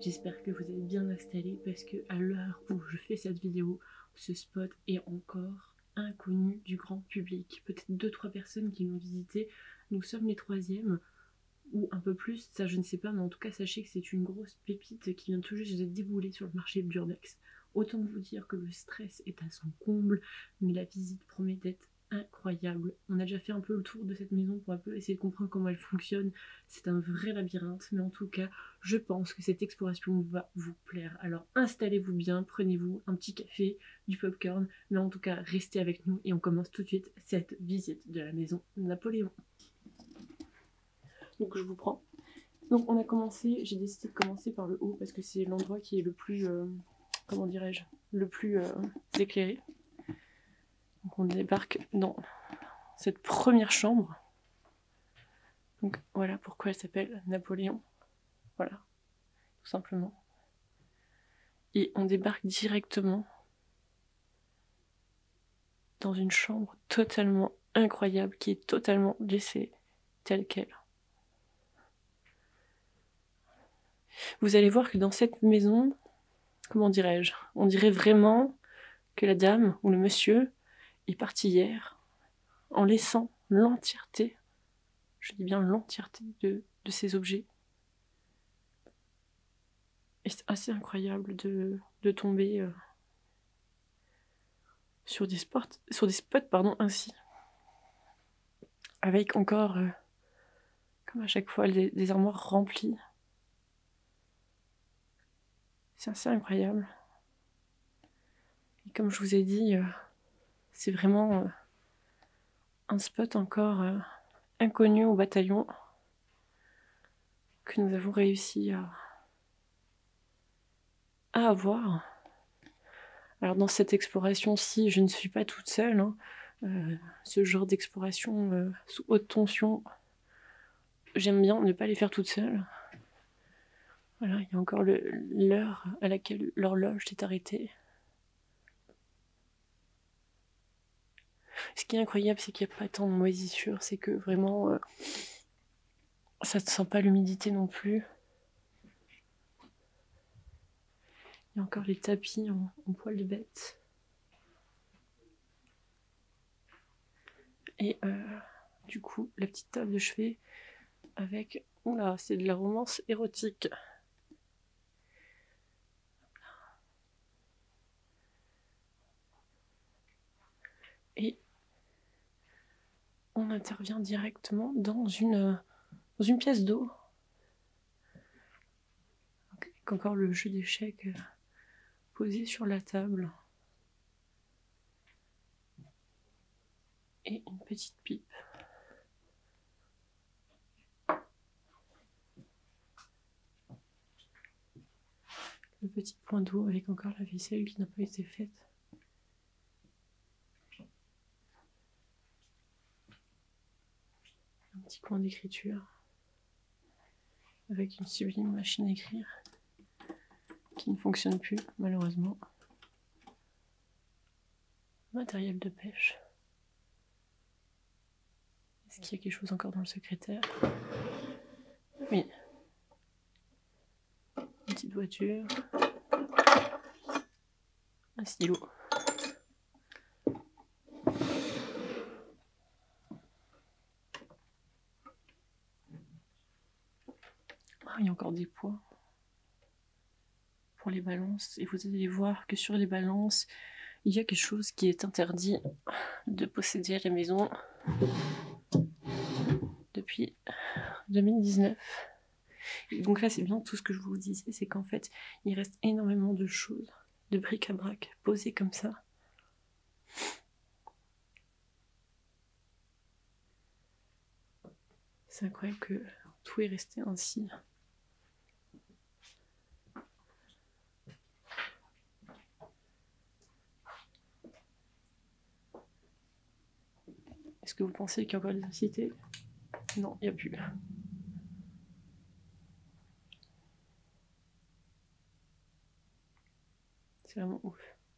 J'espère que vous êtes bien installés parce que à l'heure où je fais cette vidéo, ce spot est encore inconnu du grand public. Peut-être 2-3 personnes qui l'ont visité. Nous sommes les troisièmes ou un peu plus, ça je ne sais pas, mais en tout cas sachez que c'est une grosse pépite qui vient tout juste de débouler sur le marché de l'urbex. Autant vous dire que le stress est à son comble, mais la visite promet d'être incroyable. On a déjà fait un peu le tour de cette maison pour un peu essayer de comprendre comment elle fonctionne. C'est un vrai labyrinthe, mais en tout cas, je pense que cette exploration va vous plaire. Alors installez-vous bien, prenez-vous un petit café, du popcorn, mais en tout cas, restez avec nous et on commence tout de suite cette visite de la maison Napoléon. Donc je vous prends. Donc on a commencé, j'ai décidé de commencer par le haut parce que c'est l'endroit qui est le plus, comment dirais-je, le plus éclairé. Donc on débarque dans cette première chambre. Donc voilà pourquoi elle s'appelle Napoléon. Voilà, tout simplement. Et on débarque directement dans une chambre totalement incroyable qui est totalement laissée telle qu'elle. Vous allez voir que dans cette maison, comment dirais-je, on dirait vraiment que la dame ou le monsieur est parti hier en laissant l'entièreté, je dis bien l'entièreté de ces objets. Et c'est assez incroyable de tomber sur des spots ainsi. Avec encore, comme à chaque fois, des armoires remplies. C'est assez incroyable. Et comme je vous ai dit, c'est vraiment un spot encore inconnu au bataillon que nous avons réussi à avoir. Alors dans cette exploration-ci, je ne suis pas toute seule. Hein. Ce genre d'exploration sous haute tension, j'aime bien ne pas les faire toute seule. Voilà, il y a encore l'heure à laquelle l'horloge s'est arrêtée. Ce qui est incroyable, c'est qu'il n'y a pas tant de moisissures, c'est que vraiment, ça ne sent pas l'humidité non plus. Il y a encore les tapis en poil de bête. Et du coup, la petite table de chevet avec... Oula, c'est de la romance érotique. Et on intervient directement dans une pièce d'eau. Avec encore le jeu d'échecs posé sur la table. Et une petite pipe. Le petit point d'eau avec encore la vaisselle qui n'a pas été faite. Un petit coin d'écriture. Avec une sublime machine à écrire. Qui ne fonctionne plus, malheureusement. Matériel de pêche. Est-ce qu'il y a quelque chose encore dans le secrétaire? Oui. Une petite voiture. Un stylo. Ah, il y a encore des poids pour les balances. Et vous allez voir que sur les balances, il y a quelque chose qui est interdit de posséder à la maison depuis 2019. Et donc là, c'est bien tout ce que je vous disais, c'est qu'en fait, il reste énormément de choses, de bric-à-brac posées comme ça. C'est incroyable que tout est resté ainsi. Est-ce que vous pensez qu'il y a encore des cités? Non, il n'y a plus. C'est vraiment ouf.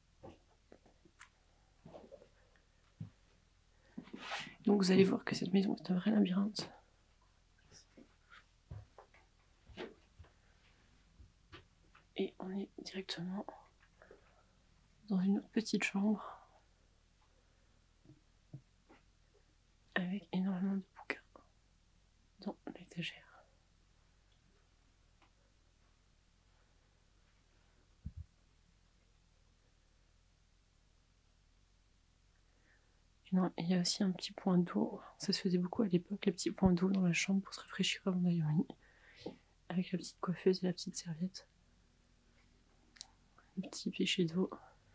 Donc vous allez voir que cette maison est un vrai labyrinthe. Et on est directement dans une autre petite chambre avec énormément de bouquins dans l'étagère. Il y a aussi un petit point d'eau. Ça se faisait beaucoup à l'époque, les petits points d'eau dans la chambre pour se rafraîchir avant d'aller au lit. Avec la petite coiffeuse et la petite serviette. Le petit pichet d'eau.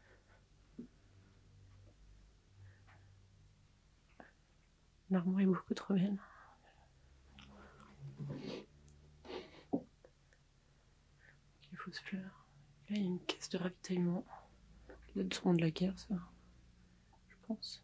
L'armoire est beaucoup trop belle. Les fausses fleurs. Là, il y a une caisse de ravitaillement. Qui date sûrement de la guerre, ça. Je pense.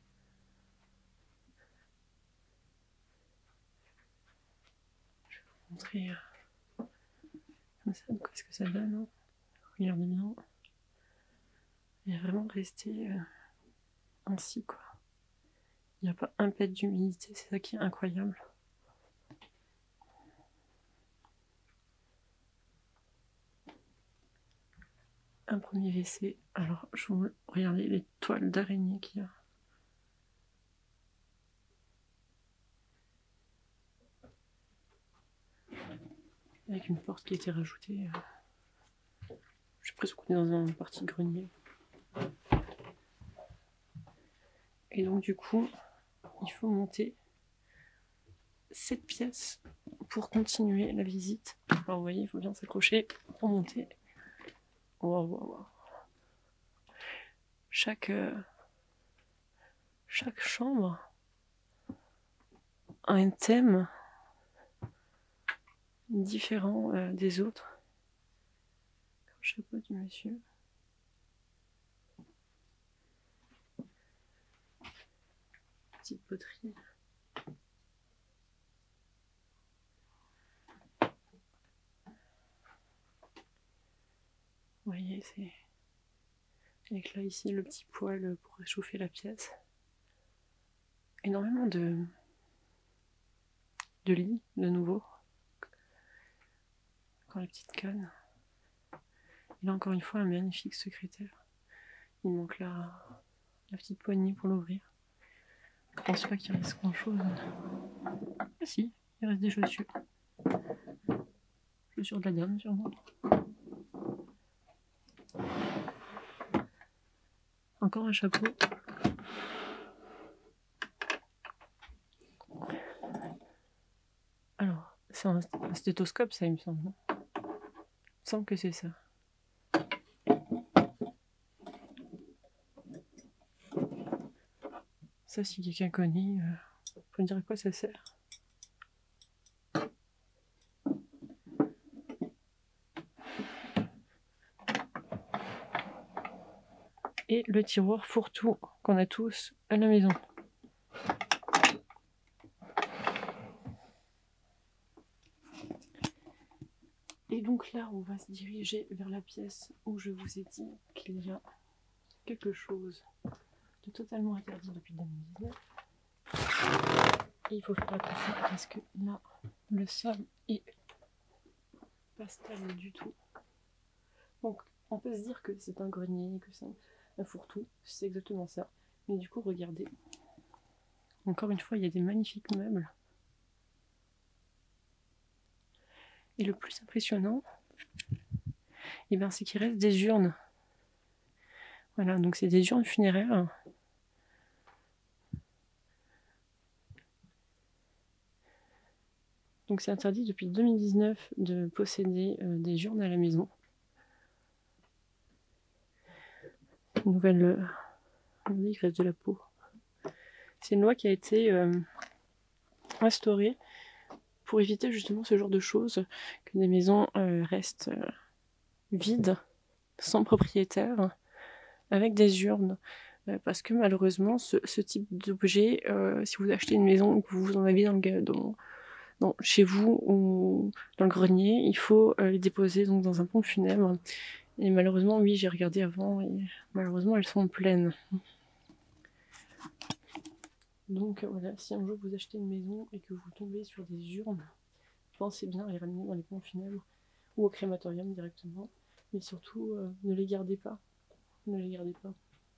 Je vais vous montrer comme ça, de quoi est-ce que ça donne. Hein. Regardez bien. Il est vraiment resté ainsi, quoi. Il n'y a pas un pet d'humidité, c'est ça qui est incroyable. Un premier WC. Alors, je vous regardez les toiles d'araignée qu'il y a. Avec une porte qui a été rajoutée. Je suis presque dans un parti grenier. Et donc du coup, il faut monter cette pièce pour continuer la visite. Alors vous voyez, il faut bien s'accrocher pour monter. Wow, wow, wow. Chaque chambre a un thème différent des autres. Comme le chapeau du monsieur. Petite poterie. Vous voyez, c'est avec là ici le petit poêle pour réchauffer la pièce. Énormément de lits de nouveau. Encore la petite canne. Et là encore une fois un magnifique secrétaire. Il manque la petite poignée pour l'ouvrir. Je pense pas qu'il reste grand chose. Ah si, il reste des chaussures. Chaussures de la dame sûrement. Encore un chapeau. Alors, c'est un stéthoscope ça il me semble. Il me semble que c'est ça. Ça si quelqu'un connaît, faut me dire à quoi ça sert. Et le tiroir fourre-tout qu'on a tous à la maison. Et donc là, on va se diriger vers la pièce où je vous ai dit qu'il y a quelque chose de totalement interdit depuis 2019. Et il faut faire attention parce que là, le sol est pas stable du tout. Donc, on peut se dire que c'est un grenier, que c'est un fourre-tout, c'est exactement ça. Mais du coup, regardez. Encore une fois, il y a des magnifiques meubles. Et le plus impressionnant, eh ben, c'est qu'il reste des urnes. Voilà, donc c'est des urnes funéraires. Donc c'est interdit depuis 2019 de posséder des urnes à la maison. Nouvelle... il reste de la peau. C'est une loi qui a été instaurée pour éviter justement ce genre de choses, que des maisons restent vides, sans propriétaire, avec des urnes. Parce que malheureusement, ce type d'objet, si vous achetez une maison ou que vous en avez chez vous ou dans le grenier, il faut les déposer donc dans un pont funèbre. Et malheureusement, oui, j'ai regardé avant et malheureusement, elles sont pleines. Donc voilà, si un jour vous achetez une maison et que vous tombez sur des urnes, pensez bien à les ramener dans les ponts funèbres ou au crématorium directement, Mais surtout, ne les gardez pas. Ne les gardez pas.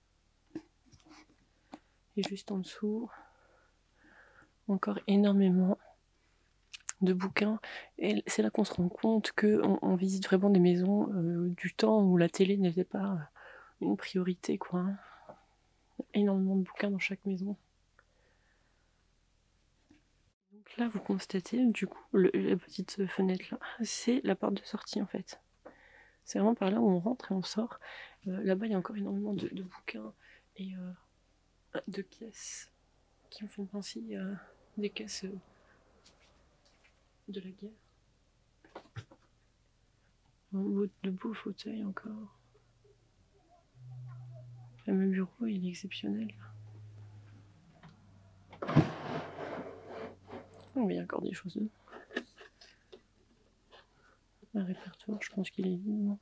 Et juste en dessous, encore énormément de bouquins. Et c'est là qu'on se rend compte qu'on visite vraiment des maisons du temps où la télé n'était pas une priorité, quoi. Énormément de bouquins dans chaque maison. Donc là, vous constatez, du coup, la petite fenêtre là, c'est la porte de sortie en fait. C'est vraiment par là où on rentre et on sort. Là-bas, il y a encore énormément de bouquins et de caisses qui me font penser à des caisses de la guerre. De beaux fauteuils encore. Le fameux bureau, il est exceptionnel. Oh, il y a encore des choses. Un répertoire, je pense qu'il est vide.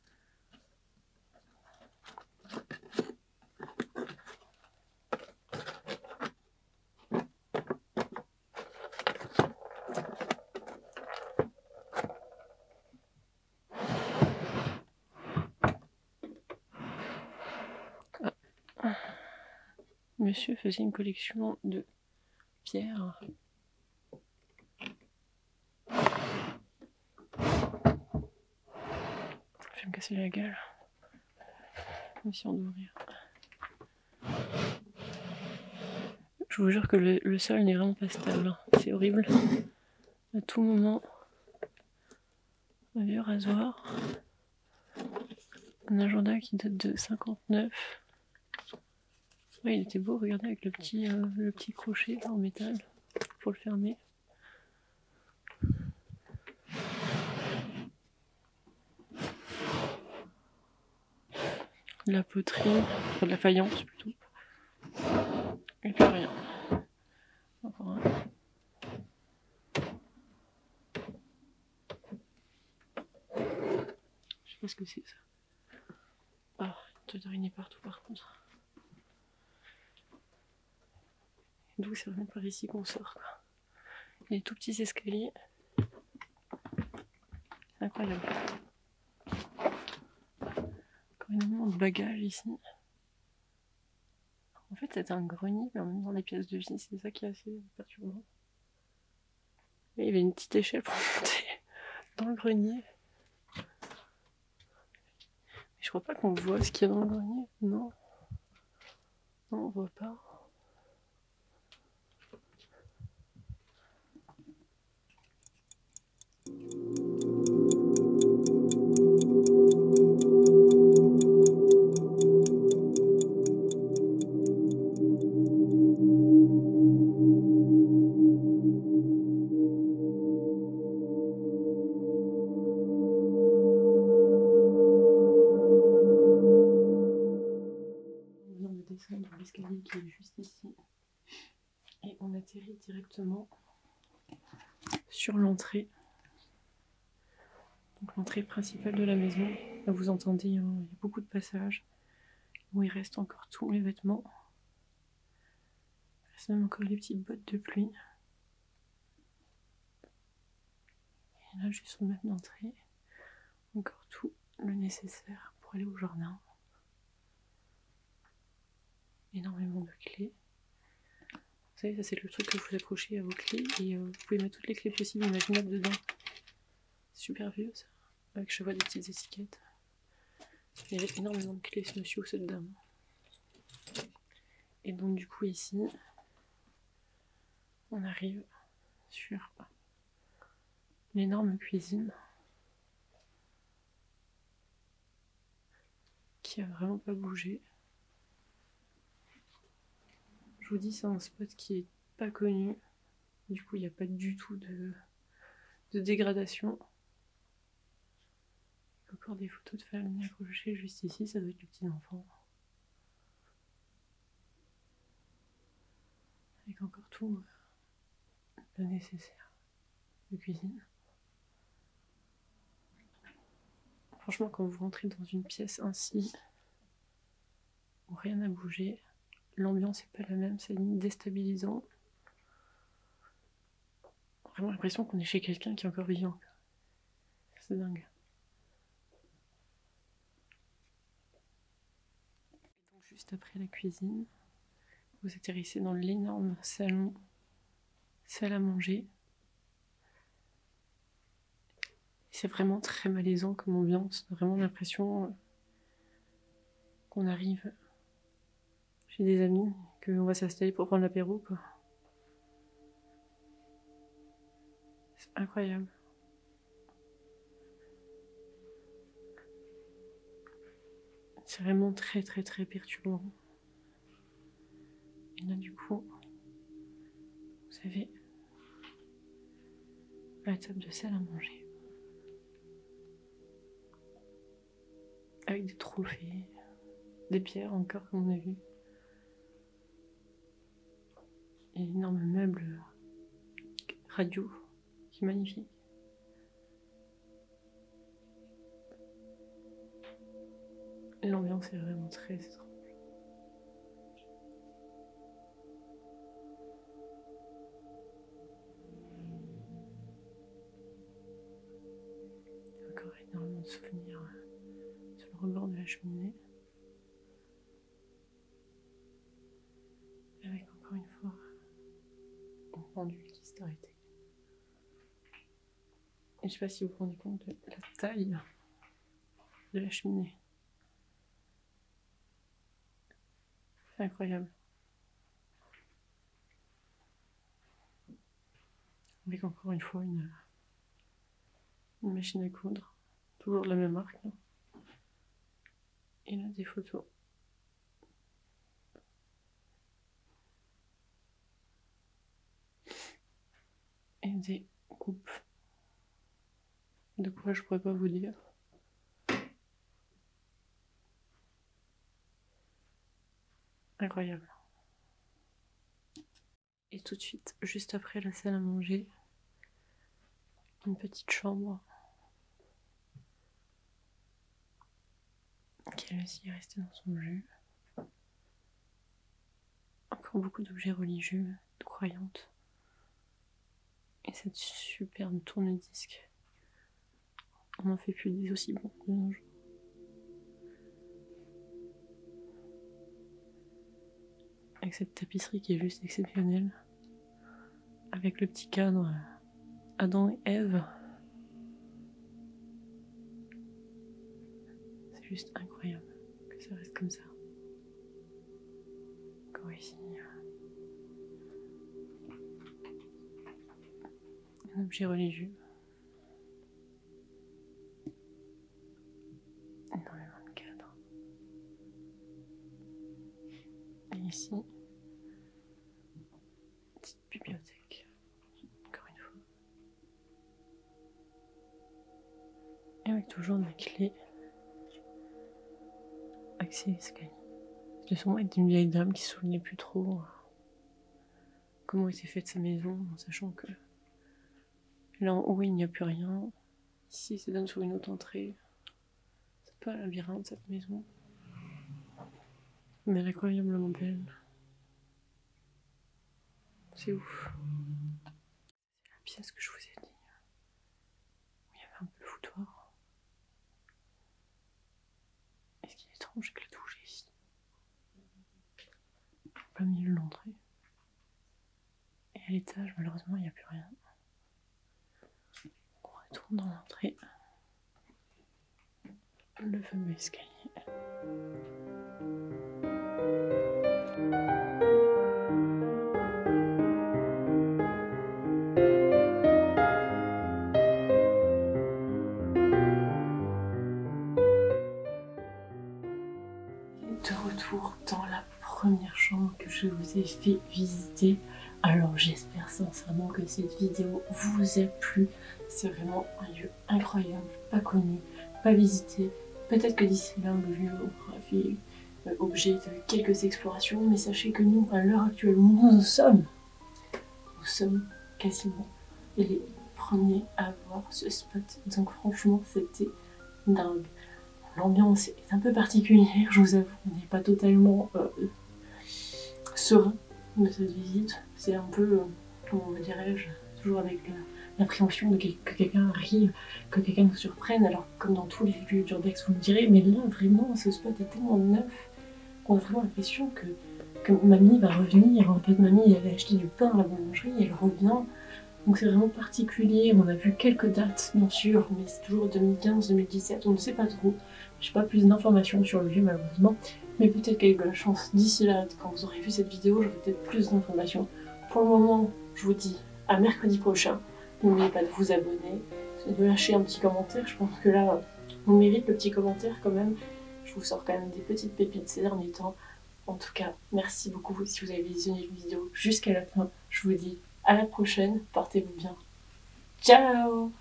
Monsieur faisait une collection de pierres. Je vais me casser la gueule. Même si on doit ouvrir. Je vous jure que le sol n'est vraiment pas stable. C'est horrible. À tout moment, un vieux rasoir. Un agenda qui date de 59. Ouais, il était beau, regardez, avec le petit crochet en métal pour le fermer. De la poterie, enfin de la faïence plutôt. Et puis rien. Encore un. Je sais pas ce que c'est ça. Ah, une toile d'araignée partout par contre. Donc c'est vraiment par ici qu'on sort, quoi. Il y a des tout petits escaliers. Incroyable. Encore énormément de bagages ici. En fait, c'est un grenier, mais en même temps des pièces de vie, c'est ça qui est assez perturbant. Et il y avait une petite échelle pour monter dans le grenier. Mais je crois pas qu'on voit ce qu'il y a dans le grenier. Non. Non, on voit pas. Dans l'escalier qui est juste ici et on atterrit directement sur l'entrée, donc l'entrée principale de la maison. Là vous entendez, il y a beaucoup de passages où il reste encore tous les vêtements. Il reste même encore les petites bottes de pluie. Et là juste sur notre d'entrée, encore tout le nécessaire pour aller au jardin. Énormément de clés. Vous savez, ça c'est le truc que vous accrochez à vos clés et vous pouvez mettre toutes les clés possibles imaginables dedans. Super vieux ça, avec je vois des petites étiquettes. Il y avait énormément de clés ce monsieur ou cette dame. Et donc du coup ici, on arrive sur l'énorme cuisine qui a vraiment pas bougé. Je vous dis, c'est un spot qui est pas connu. Du coup, il n'y a pas du tout de dégradation. Il y a encore des photos de famille accrochées juste ici, ça doit être le petit enfant. Avec encore tout le nécessaire de cuisine. Franchement, quand vous rentrez dans une pièce ainsi, où rien n'a bougé, l'ambiance n'est pas la même, c'est déstabilisant. Vraiment l'impression qu'on est chez quelqu'un qui est encore vivant. C'est dingue. Juste après la cuisine, vous atterrissez dans l'énorme salon, salle à manger. C'est vraiment très malaisant comme ambiance, on a vraiment l'impression qu'on arrive chez des amis, qu'on va s'installer pour prendre l'apéro, quoi. C'est incroyable. C'est vraiment très très très perturbant. Et là du coup, vous avez la table de salle à manger. Avec des trophées, des pierres encore comme on a vu. Et énorme meuble radio qui est magnifique. L'ambiance est vraiment très étrange. Encore énormément de souvenirs sur le rebord de la cheminée. Avec encore une fois une pendule qui s'est arrêtée. Et je sais pas si vous vous rendez compte de la taille de la cheminée. C'est incroyable. Avec encore une fois une machine à coudre. Toujours de la même marque. Là. Et là des photos. Et des coupes. De quoi je pourrais pas vous dire. Incroyable. Et tout de suite, juste après la salle à manger, une petite chambre qui elle aussi est restée dans son jus. Encore beaucoup d'objets religieux, de croyantes. Et cette superbe tourne-disque. On n'en fait plus des aussi bons de nos jours. Avec cette tapisserie qui est juste exceptionnelle. Avec le petit cadre Adam et Ève. C'est juste incroyable que ça reste comme ça. Encore ici. Un objet religieux. Énormément de cadres. Et ici, petite bibliothèque. Encore une fois. Et avec toujours ma clé. Accès escalier. C'est sûrement être une vieille dame qui se souvenait plus trop comment était faite sa maison, en sachant que là en haut il n'y a plus rien. Ici ça donne sur une autre entrée. C'est pas un labyrinthe cette maison. Mais elle est incroyablement belle. C'est ouf. C'est la pièce que je vous ai dit. Où il y avait un peu le foutoir. Et ce qui est étrange, c'est que la douche est ici. En plein milieu de l'entrée. Et à l'étage, malheureusement, il n'y a plus rien. On retourne dans l'entrée. Le fameux escalier. De retour dans la première chambre que je vous ai fait visiter. Alors j'espère sincèrement que cette vidéo vous a plu. C'est vraiment un lieu incroyable, pas connu, pas visité. Peut-être que d'ici là le lieu aura fait objet de quelques explorations, mais sachez que nous, à l'heure actuelle où nous sommes quasiment les premiers à voir ce spot. Donc franchement c'était dingue. L'ambiance est un peu particulière, je vous avoue, on n'est pas totalement serein de cette visite. C'est un peu, comment dirais-je, toujours avec l'appréhension de que quelqu'un arrive, que quelqu'un nous surprenne, alors comme dans tous les lieux d'urbex vous me direz, mais là vraiment ce spot est tellement neuf, qu'on a vraiment l'impression que mamie va revenir. En fait, mamie, elle a acheté du pain à la boulangerie, elle revient. Donc c'est vraiment particulier. On a vu quelques dates, bien sûr, mais c'est toujours 2015-2017, on ne sait pas trop. J'ai pas plus d'informations sur le lieu, malheureusement. Mais peut-être qu'avec de la chance, d'ici là, quand vous aurez vu cette vidéo, j'aurai peut-être plus d'informations. Pour le moment, je vous dis à mercredi prochain. N'oubliez pas de vous abonner, de lâcher un petit commentaire. Je pense que là, on mérite le petit commentaire quand même. Je vous sors quand même des petites pépites ces derniers temps. En tout cas, merci beaucoup si vous avez visionné la vidéo jusqu'à la fin. Je vous dis à la prochaine, portez-vous bien. Ciao!